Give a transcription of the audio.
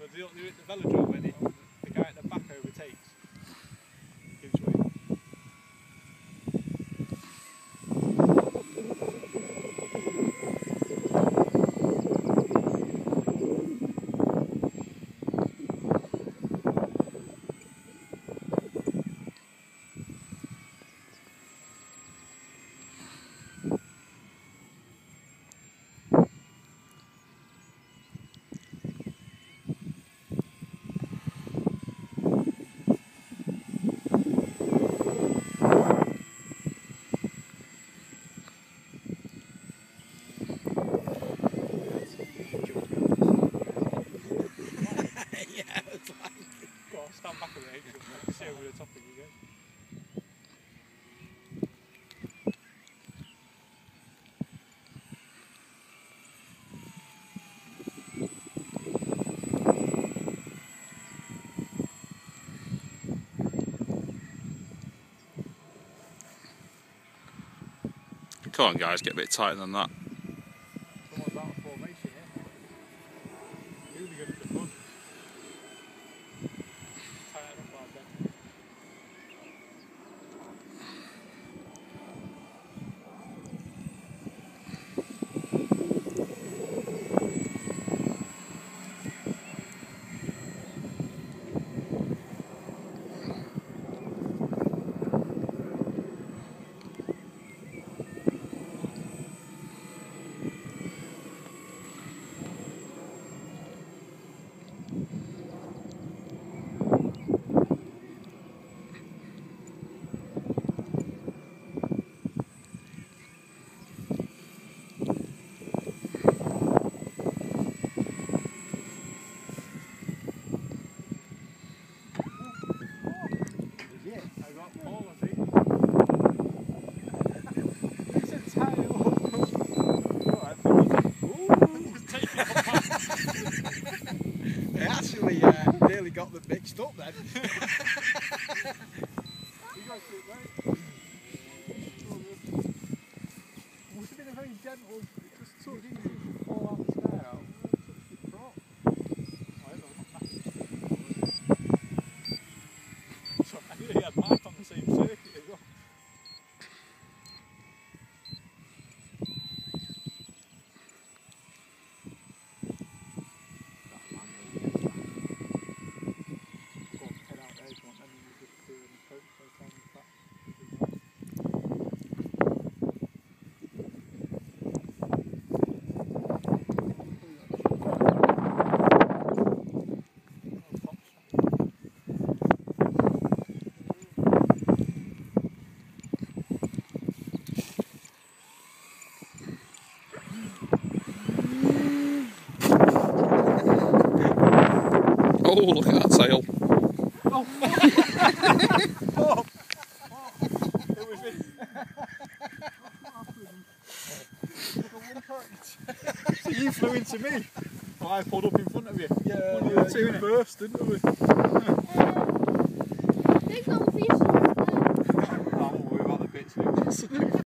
the velodrome when the guy at the back overtakes. Gives way. Stand back a bit, see over the top of you guys. Come on guys, get a bit tighter than that. Someone's out of formation here. Really good at the front. Tighten up like that. They actually nearly got them mixed up then. Must have been a very gentle, it just took easy to fall out the snail. I knew he had Mark on the same circuit as well. Oh, look at that tail. Oh. Oh. It was me. So you flew into me? Oh, I pulled up in front of you. Yeah, One of the two burst, didn't we? They've got a piece of